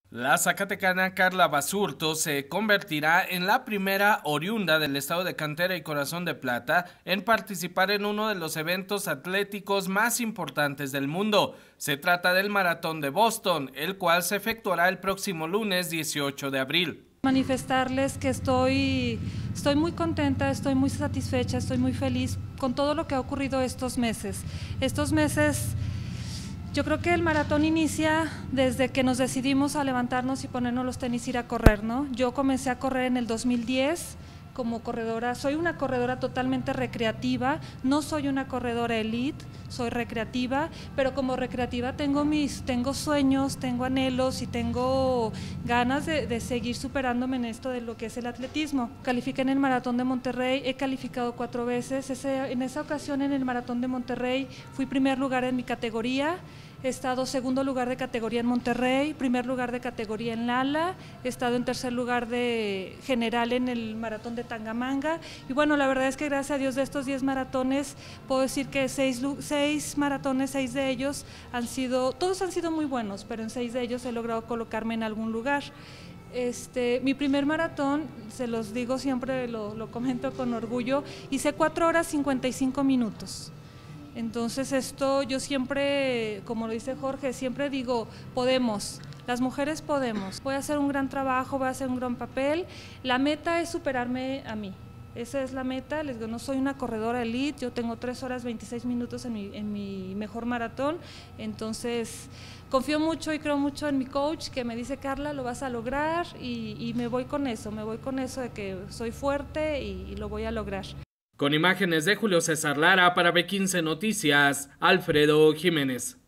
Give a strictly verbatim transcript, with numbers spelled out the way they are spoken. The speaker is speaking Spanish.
La zacatecana Carla Basurto se convertirá en la primera oriunda del estado de Cantera y Corazón de Plata en participar en uno de los eventos atléticos más importantes del mundo. Se trata del Maratón de Boston, el cual se efectuará el próximo lunes dieciocho de abril. Manifestarles que estoy, estoy muy contenta, estoy muy satisfecha, estoy muy feliz con todo lo que ha ocurrido estos meses. Estos meses... Yo creo que el maratón inicia desde que nos decidimos a levantarnos y ponernos los tenis y ir a correr, ¿no? Yo comencé a correr en el dos mil diez como corredora, soy una corredora totalmente recreativa, no soy una corredora elite, soy recreativa, pero como recreativa tengo mis, tengo sueños, tengo anhelos y tengo ganas de, de seguir superándome en esto de lo que es el atletismo. Califiqué en el Maratón de Monterrey, he calificado cuatro veces, Ese, en esa ocasión en el Maratón de Monterrey fui primer lugar en mi categoría, he estado segundo lugar de categoría en Monterrey, primer lugar de categoría en Lala, he estado en tercer lugar de general en el Maratón de Tangamanga y bueno, la verdad es que gracias a Dios de estos diez maratones puedo decir que seis, seis maratones, seis de ellos han sido, todos han sido muy buenos, pero en seis de ellos he logrado colocarme en algún lugar. Este, mi primer maratón, se los digo siempre, lo, lo comento con orgullo, hice cuatro horas cincuenta y cinco minutos. Entonces esto yo siempre, como lo dice Jorge, siempre digo, podemos, las mujeres podemos, voy a hacer un gran trabajo, voy a hacer un gran papel, la meta es superarme a mí, esa es la meta, les digo, no soy una corredora elite, yo tengo tres horas veintiséis minutos en mi, en mi mejor maratón, entonces confío mucho y creo mucho en mi coach que me dice, Carla, lo vas a lograr y, y me voy con eso, me voy con eso de que soy fuerte y, y lo voy a lograr. Con imágenes de Julio César Lara para B quince Noticias, Alfredo Jiménez.